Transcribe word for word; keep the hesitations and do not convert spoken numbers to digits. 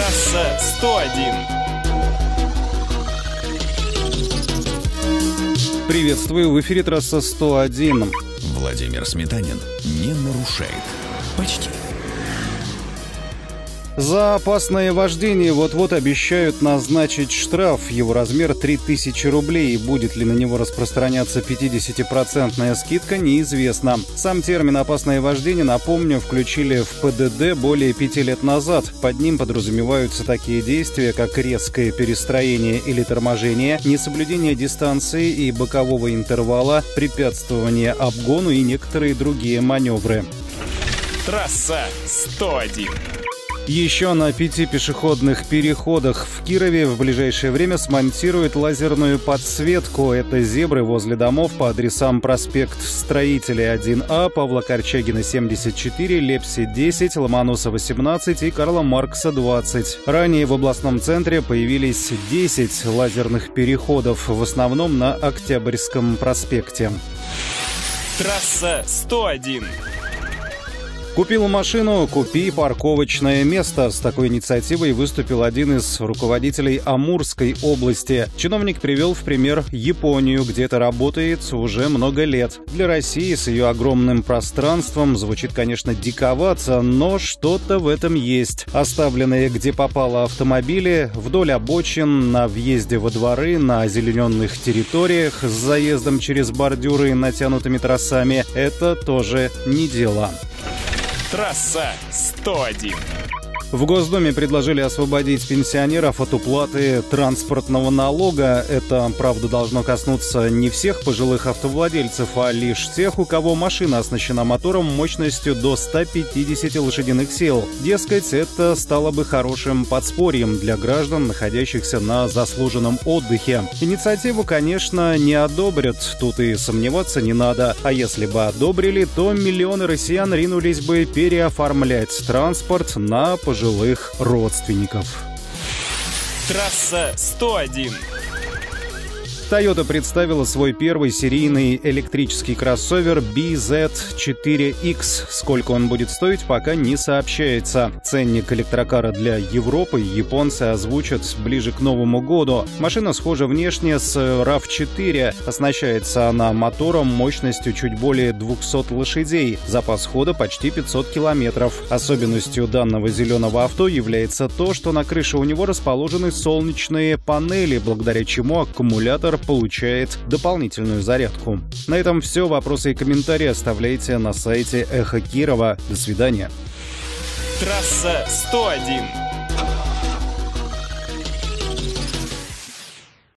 Трасса сто один. Приветствую, в эфире трасса сто один. Владимир Сметанин не нарушает. Почти. За опасное вождение вот-вот обещают назначить штраф. Его размер три тысячи рублей. Будет ли на него распространяться пятидесятипроцентная скидка, неизвестно. Сам термин «опасное вождение», напомню, включили в ПДД более пяти лет назад. Под ним подразумеваются такие действия, как резкое перестроение или торможение, несоблюдение дистанции и бокового интервала, препятствование обгону и некоторые другие маневры. Трасса сто один. Еще на пяти пешеходных переходах в Кирове в ближайшее время смонтируют лазерную подсветку. Это зебры возле домов по адресам: проспект Строителей один А, Павла Корчагина семьдесят четыре, Лепси десять, Ломоносова восемнадцать и Карла Маркса двадцать. Ранее в областном центре появились десять лазерных переходов, в основном на Октябрьском проспекте. Трасса сто один. Купил машину, купи парковочное место. С такой инициативой выступил один из руководителей Амурской области. Чиновник привел в пример Японию, где это работает уже много лет. Для России с ее огромным пространством звучит, конечно, диковато, но что-то в этом есть. Оставленные где попало автомобили вдоль обочин, на въезде во дворы, на озелененных территориях с заездом через бордюры и натянутыми тросами – это тоже не дело. Трасса сто один. В Госдуме предложили освободить пенсионеров от уплаты транспортного налога. Это, правда, должно коснуться не всех пожилых автовладельцев, а лишь тех, у кого машина оснащена мотором мощностью до ста пятидесяти лошадиных сил. Дескать, это стало бы хорошим подспорьем для граждан, находящихся на заслуженном отдыхе. Инициативу, конечно, не одобрят, тут и сомневаться не надо. А если бы одобрили, то миллионы россиян ринулись бы переоформлять транспорт на пожилых жилых родственников. Трасса сто один. Toyota представила свой первый серийный электрический кроссовер би зет четыре икс. Сколько он будет стоить, пока не сообщается. Ценник электрокара для Европы японцы озвучат ближе к Новому году. Машина схожа внешне с рав четыре. Оснащается она мотором мощностью чуть более двухсот лошадей. Запас хода почти пятьсот километров. Особенностью данного зеленого авто является то, что на крыше у него расположены солнечные панели, благодаря чему аккумулятор получает дополнительную зарядку. На этом все. Вопросы и комментарии оставляйте на сайте Эхо Кирова. До свидания. Трасса сто один.